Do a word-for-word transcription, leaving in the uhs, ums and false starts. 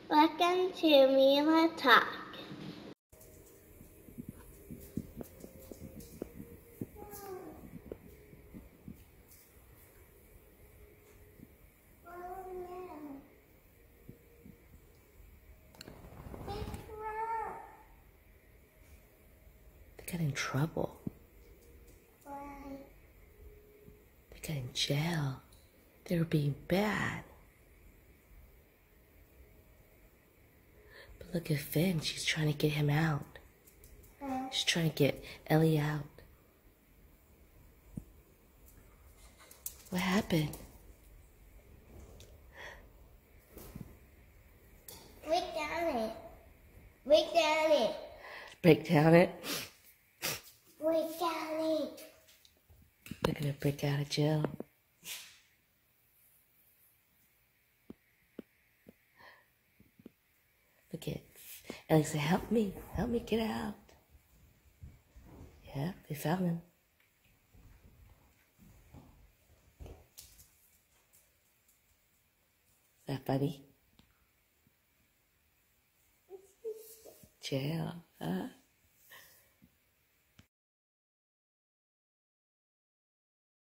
Welcome to Mila Talk. They got in trouble. Why? They got in jail. They were being bad. But look at Finn. She's trying to get him out. Huh? She's trying to get Ellie out. What happened? Break down it. Break down it. Break down it. Break down it. They're gonna break out of jail. Look at Ellie said, help me, help me get out. Yeah, they found him. Is that funny? Jail, huh?